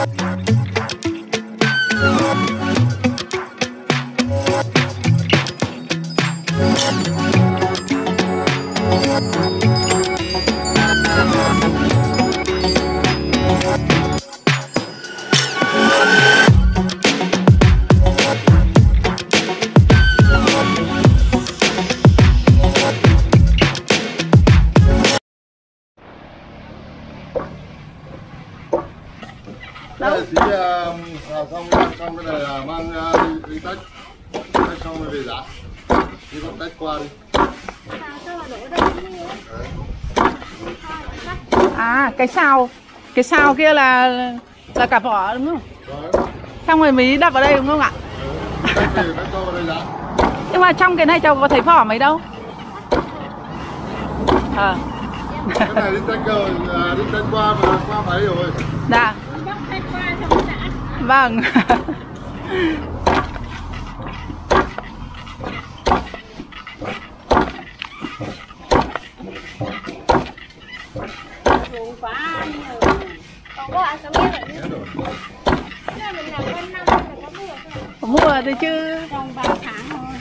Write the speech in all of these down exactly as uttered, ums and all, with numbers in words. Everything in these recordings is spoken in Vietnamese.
Đây tí xào xong xong cái này là mang đi, đi tách, tách xong rồi về giá. Đi con tách qua đi. À cái xào, cái xào kia là là cả vỏ đúng không? Đấy. Xong rồi mới đập vào đây đúng không ạ? Ừ. Tách thì tách cho vào đây giá. Nhưng mà trong cái này cháu có thấy vỏ mấy đâu? À. Cái này đi tách rồi, đi tách qua và qua máy rồi. Dạ. Vâng. Mua thì chứ trong ba tháng thôi.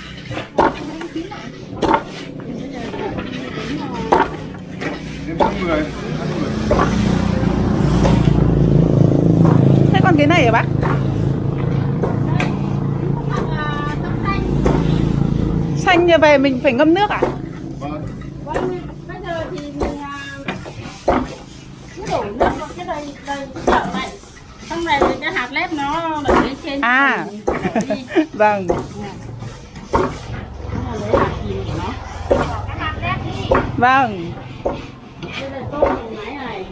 Thế còn cái này hả bác? Xanh như về mình phải ngâm nước à? Vâng. Vâng, bây giờ thì mình cứ đổ nước vào cái đây, đây chở lại. Xong này cái hạt lép nó ở bên trên. À. Vâng. Lấy hạt gì của nó. Bỏ cái hạt lép đi. Vâng. Đây là tôm của máy này.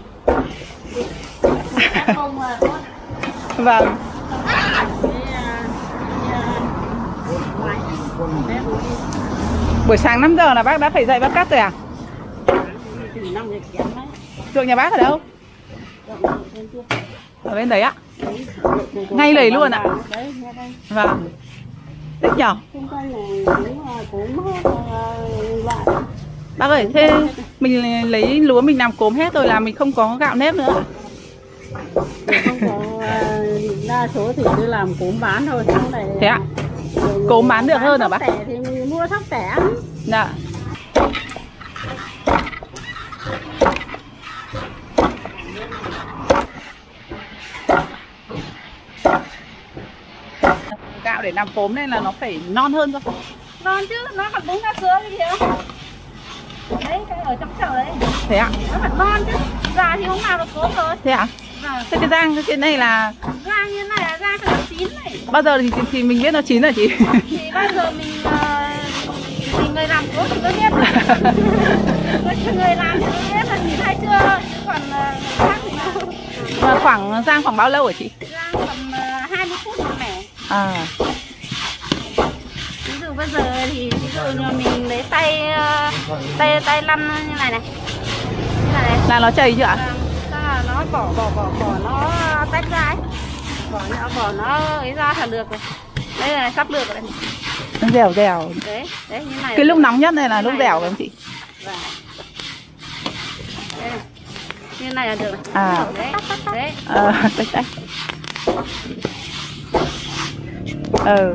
Các tôm là tốt. Vâng. Buổi sáng năm giờ là bác đã phải dậy bác cắt rồi à? Từ năm giờ kém đấy. Ruộng nhà bác ở đâu? Ở bên đấy ạ? Ngay lầy luôn ạ? Đấy, ngay đây. Vâng. Thích nhở? Xung quanh này cũng cốm hết loại. Bác ơi, thế mình lấy lúa mình làm cốm hết rồi là mình không có gạo nếp nữa. Không có, đa số thì cứ làm cốm bán thôi. Này, thế ạ? Cốm bán được hơn hả bác? Thì mình mua thóc tẻ. Dạ. Gạo để làm cốm nên là nó phải non hơn cơ. Non chứ, nó còn bún ra sữa cái kìa. Đấy, cái ở trong chợ đấy. Thế ạ? Nó phải non chứ. Già thì không nào được cốm rồi. Thế ạ? Vâng. Thế cái rang cái này là rang như này là rang phải chín này. Bao giờ thì, thì mình biết nó chín rồi chị? Thì bao giờ mình uh, thì người làm cốm thì có biết. Người làm thì có biết là nhìn thấy chưa. Chứ còn uh, khác thì không. Mà khoảng rang khoảng bao lâu hả chị? Rang tầm uh, hai mươi phút một mẻ. À. Ví dụ bây giờ thì ví dụ như mình lấy tay uh, tay tay lăn như này này. Như này này. Là nó chảy chưa ạ? À, nó bỏ bỏ bỏ bỏ nó tách ra ấy. Bỏ nó bỏ nó ấy ra là được rồi. Đây là sắp được rồi. Nó dẻo dẻo. Đấy, đấy như này. Cái lúc nóng nhất này là lúc dẻo phải không chị? Vâng. Đây. Như này là được rồi. À. Đấy. Đấy. Ờ, tách tách. Ừ.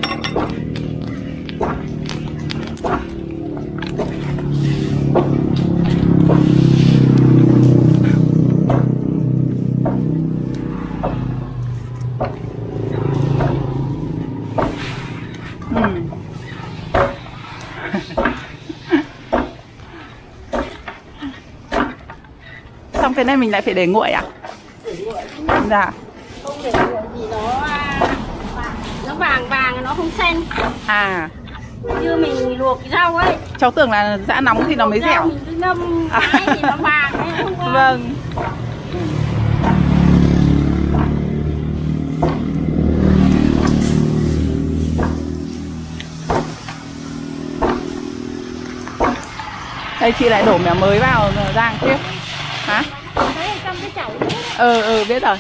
Xong cái này mình lại phải để nguội à? Để nguội. Dạ. Không để nguội thì nó nó vàng vàng nó không xanh. À. Như mình luộc cái rau ấy. Cháu tưởng là giã nóng thì nó mới dẻo. Mình cứ ngâm cái thì nó vàng ấy, không có. Vâng. Đây chị lại đổ mẻ mới vào rang tiếp. Hả? Đấy trong cái chảo nước. Ừ ừ biết rồi.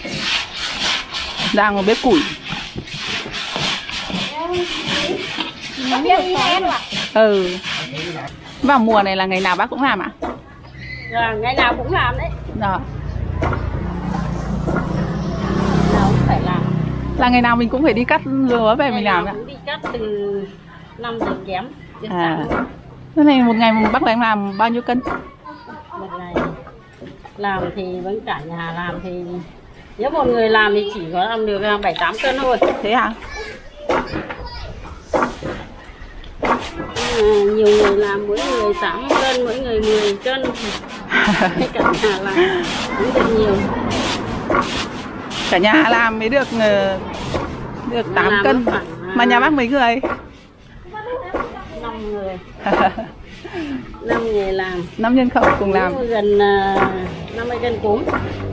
Rang một bếp củi. Nó biết đi em ạ. Ừ. Vào mùa này là ngày nào bác cũng làm ạ? Là ngày nào cũng làm đấy. Rồi. Nào cũng phải làm. Là ngày nào mình cũng phải đi cắt lúa về mình làm ạ? Cũng đi cắt từ năm giờ kém. À. Thế này một ngày bác đang làm bao nhiêu cân? Một ngày làm thì vẫn cả nhà làm thì nếu một người làm thì chỉ có làm được bảy tám cân thôi. Thế hả? À, nhiều người làm mỗi người tám cân, mỗi người mười cân. Hay cả nhà làm cũng được nhiều. Cả nhà làm mới được được tám Làm cân. khoảng, Mà nhà bác mấy người? năm người. năm người làm. năm nhân khẩu cùng làm. Gần uh, năm mươi cân cốm.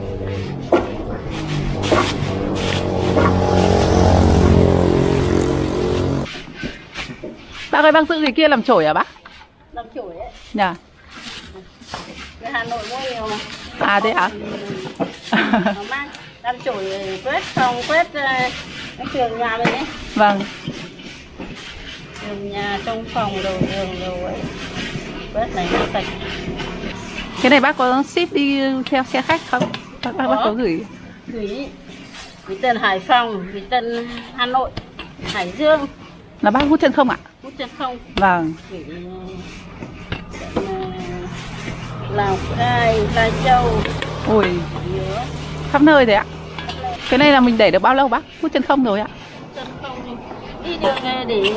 Bác ơi, bác giữ cái kia làm chổi à bác? Làm chổi đấy. Dạ. Cái Hà Nội mua nhiều mà. À thế hả? Nó mang làm chổi quét phòng quét uh, cái tường nhà mình ấy. Vâng. Tường nhà trong phòng đồ đường đồ ấy. Quét này nó sạch. Cái này bác có ship đi theo xe khách không? Bác, bác, bác có gửi? Gửi. Gửi tên Hải Phòng, gửi tên Hà Nội, Hải Dương. Là bác hút chân không ạ? Hút chân không. Vâng. Gửi uh, Lào Cai, Lai Châu. Ôi, Nhớ. khắp nơi thế ạ? Cái này là mình để được bao lâu bác? Hút chân không rồi ạ? Chân không đi đường này để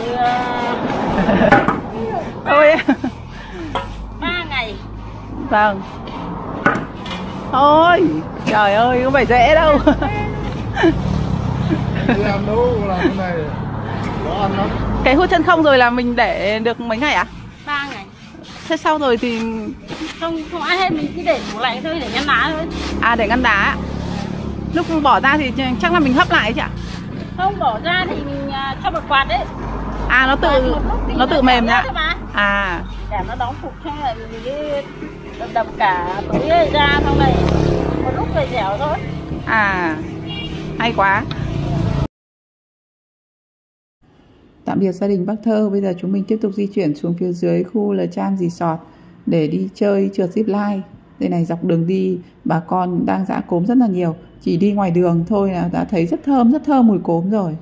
uh, Ôi. ba ngày. Vâng. Thôi, trời ơi, không phải dễ đâu. Làm đâu làm cái này khó ăn lắm. Cái hút chân không rồi là mình để được mấy ngày ạ? ba ngày. Thế sau rồi thì Không không ai hết, mình cứ để tủ lạnh thôi, để ngăn đá thôi. à để ngăn đá. Lúc bỏ ra thì chắc là mình hấp lại chứ ạ? Không bỏ ra thì mình uh, cho một quạt đấy. À nó tự nó tự mềm nhá. À. Để nó đóng phục xong rồi mình cứ đập, đập cả túi ấy ra xong này một lúc rồi dẻo thôi. À, hay quá. Tạm biệt gia đình bác Thơ. Bây giờ chúng mình tiếp tục di chuyển xuống phía dưới khu Lờ Tram Resort để đi chơi trượt zip line. Đây này, dọc đường đi bà con đang giã cốm rất là nhiều. Chỉ đi ngoài đường thôi là đã thấy rất thơm, rất thơm mùi cốm rồi.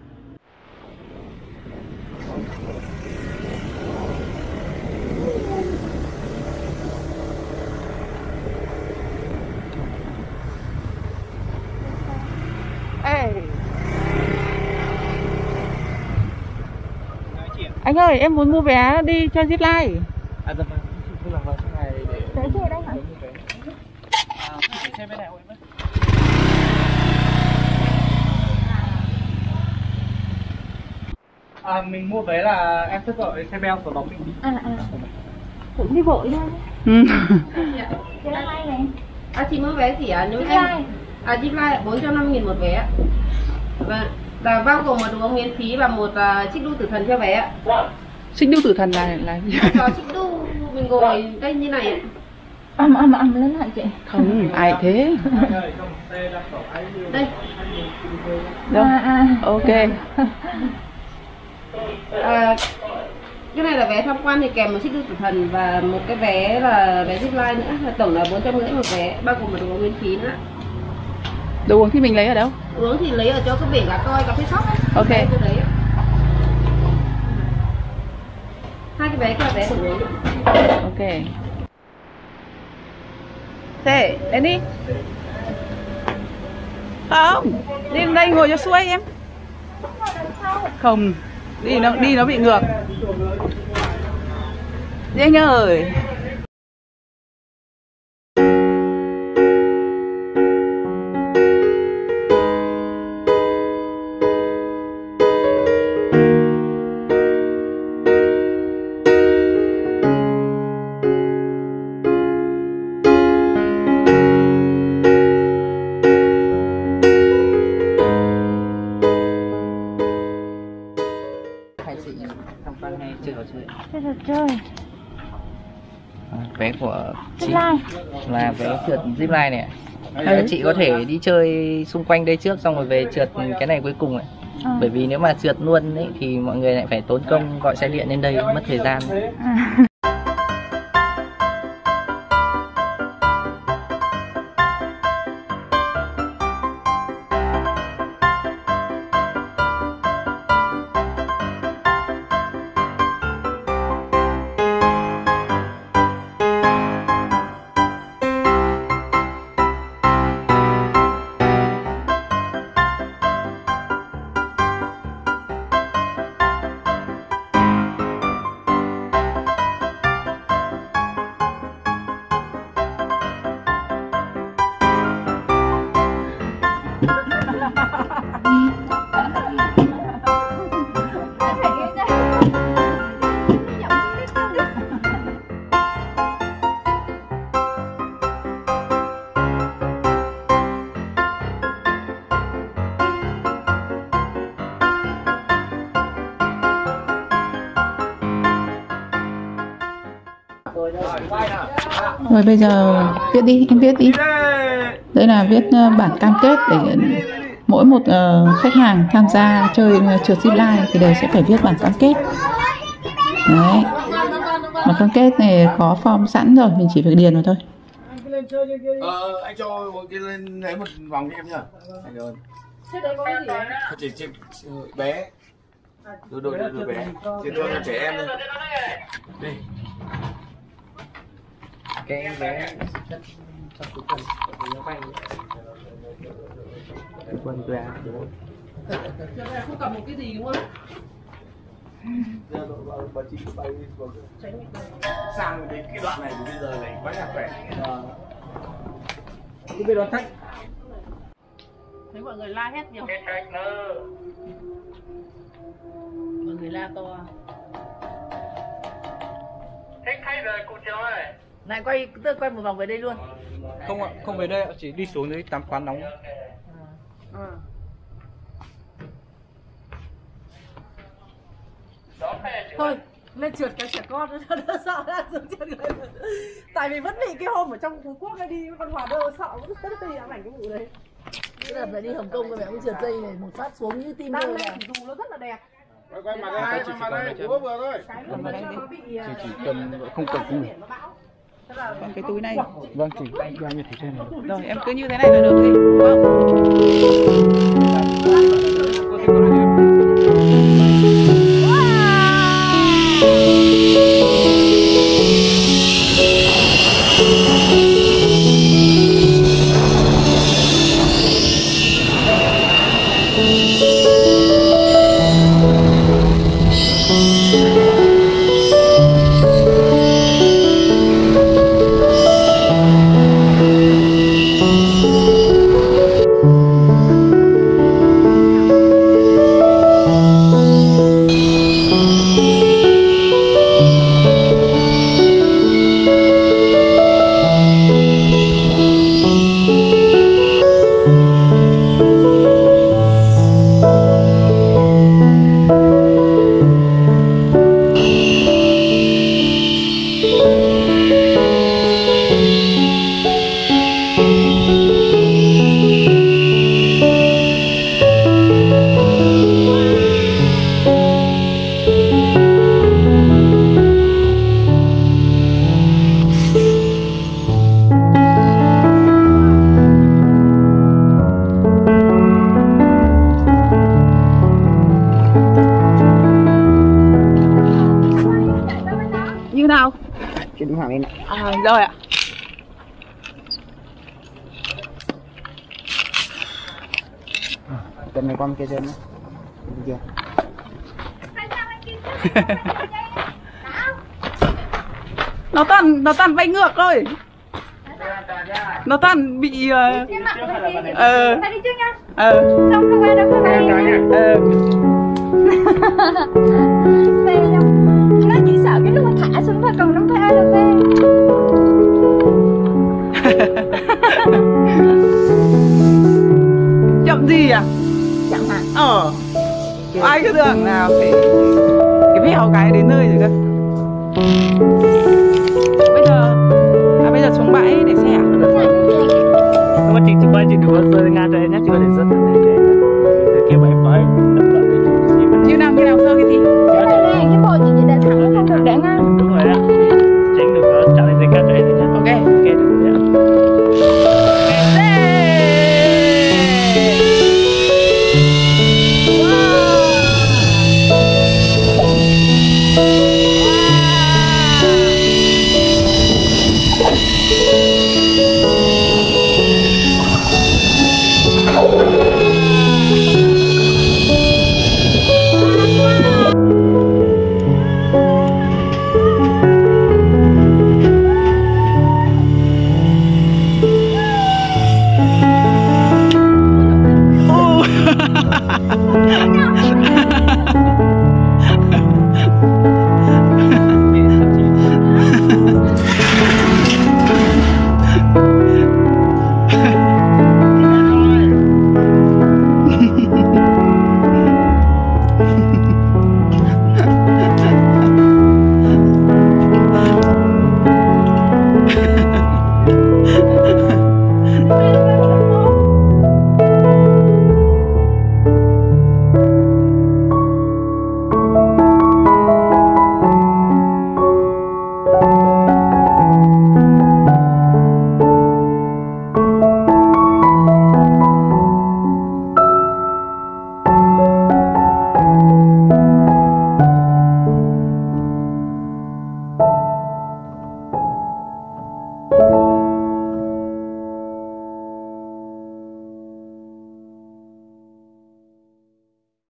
Ê. Anh ơi, em muốn mua vé đi cho zip line. À, dạ vâng, cứ làm vào cái này để... Đấy chị ở đây hả? À, xem bên này ôi mất. À, mình mua vé là em sẽ gọi xe beo của bóng mình đi. À à. Cũng đi vội thôi. Ừ. Cái này này. À, chị mua vé gì ạ? À? Nếu Zip em... line. À, zip line bốn trăm năm mươi nghìn một vé. Vâng. Là bao gồm một đồ uống miễn phí và một uh, xích đu tử thần cho vé ạ. Xích đu tử thần là là gì? Cho xích đu mình ngồi đây như này ạ. Ầm ầm ầm lên lại chị. Không, ai thế? Đây. Đâu? À, à. Ok. À, cái này là vé tham quan thì kèm một xích đu tử thần và một cái vé là vé zip line nữa, là tổng là bốn trăm rưỡi một vé, bao gồm một đồ uống miễn phí nữa. Đồ uống thì mình lấy ở đâu? Uống thì lấy ở chỗ cái biển Cá Coi cà phê shop ấy. Ok. Đấy, chỗ đấy. Hai cái vé kia là vé đồ uống. Ok. Thế, đến đi. Không, đi đến đây ngồi cho xuôi em. Không, đi nó đi nó bị ngược. Đi anh ơi. Hai chị tham quan hay chơi trò chơi? Chơi trò chơi. À, vé của chị Zip line. là vé trượt zip line này. Đấy, chị có thể đi chơi xung quanh đây trước xong rồi về trượt cái này cuối cùng này. À. Bởi vì nếu mà trượt luôn ấy thì mọi người lại phải tốn công gọi xe điện lên đây, mất thời gian. À. Rồi bây giờ viết đi, em viết đi. Đây là viết bản cam kết để mỗi một uh, khách hàng tham gia chơi trượt zipline thì đều sẽ phải viết bản cam kết. Đấy. Bản cam kết này có form sẵn rồi, mình chỉ phải điền vào thôi. Ờ, anh cho cái lên lấy một vòng cho em nhá. Thế đấy có cái gì đấy? Chỉ chỉ bé. Đồ đồ đồ bé. Chỉ đưa cho trẻ em thôi. Đi. Cái bé chất trong túi quần của nó bay quần ra không cầm một cái gì đúng không? Sang đến cái đoạn này thì bây giờ này quá là khỏe. Cứ biết đón khách. Thấy mọi người la hét nhiều. Mọi người la to. Thích khách rồi cụ Triều ơi. Này quay, tôi quay một vòng về đây luôn. Không ạ, không về đây ạ, chỉ đi xuống dưới tám quán nóng. À. Thôi, lên trượt cái trẻ con nó đỡ sợ ra xuống trượt người. Tại vì vẫn bị cái hôm ở trong Phú Quốc này đi con Hòa đơ sợ vẫn rất đi ám ảnh cái vụ đấy. Cái đợt này đi Hồng Kông các bạn cũng trượt dây này một phát xuống như tim đang lên dù nó rất là đẹp. Quay quay mặt đây, quay mặt đây, vừa vừa thôi. Cái lúc mà nó bị Chỉ chỉ cầm không cầm cung. Còn cái túi này. Vâng, chỉ bao nhiêu thứ trên này. Rồi em cứ như thế này là được đi, đúng không? Như nào? Chị đứng hàng lên. À, rồi ạ. Cầm này qua bên kia trên nhé. Bên kia. Nó toàn nó toàn bay ngược thôi. Nó toàn bị ờ ờ Đi trước nha. ờ Xong nó quay đâu có bay nha. ờ Xe đâu. Nó chỉ sợ cái lúc mà thả xuống thôi, còn nó phải a lờ vê. chậm gì à? Chậm hả? Ờ ai cứ tưởng là phải cái vèo cái đến nơi rồi cơ. Bây giờ à, bây giờ xuống bãi để xe à? Nhưng mà chị chụp bay chị đừng có rơi ngang